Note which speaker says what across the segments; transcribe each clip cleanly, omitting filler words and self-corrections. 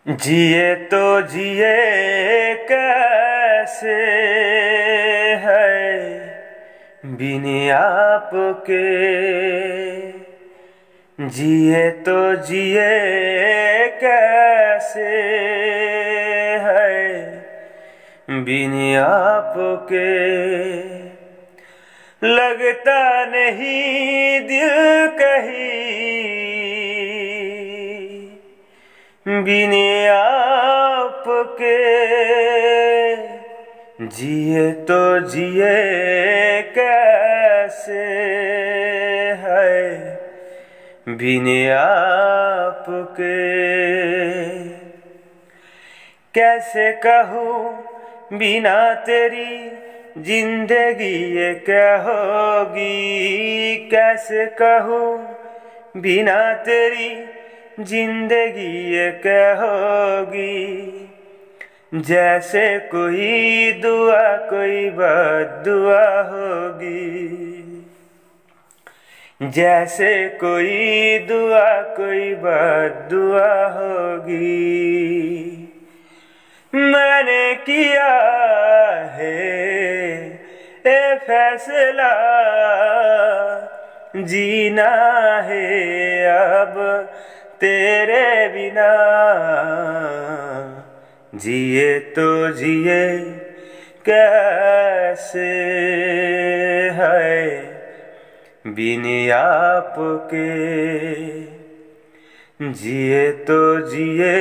Speaker 1: जिए तो जिए कैसे है बिन आपके। जिए तो जिए कैसे है बिन आपके। लगता नहीं दिल कहीं बिन आपके। जिए तो जिए कैसे है बिन आपके। कैसे कहूँ बिना तेरी जिंदगी ये क्या होगी। कैसे कहूँ बिना तेरी जिंदगी ये क्या होगी। जैसे कोई दुआ कोई बद्दुआ होगी। जैसे कोई दुआ कोई बद्दुआ होगी। मैंने किया है ये फैसला जीना है अब तेरे बिना। जिए तो जिए कैसे है बिन आपके। जिए तो जिए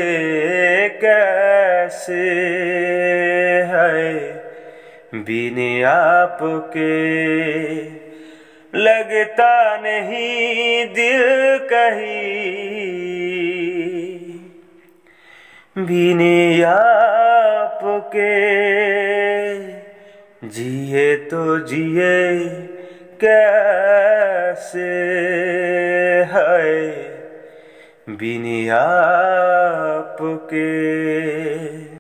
Speaker 1: कैसे है बिन आपके। लगता नहीं दिल कहीं बिन आपके। जिए तो जिए कैसे है बिन आपके।